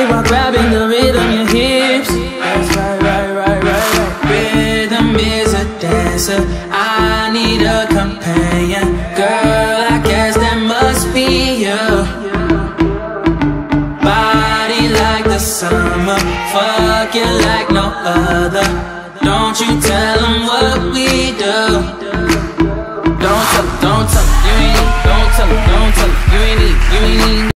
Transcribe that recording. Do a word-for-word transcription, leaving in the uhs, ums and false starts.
while grabbing the rhythm, your hips. That's right, right, right, right, right. Rhythm is a dancer, I need a companion. Girl, I guess that must be you. Body like the summer, fuck you like no other. Don't you tell them what we do. Don't tell them, don't tell them, you ain't need, don't tell them, don't tell them, you ain't need, you ain't need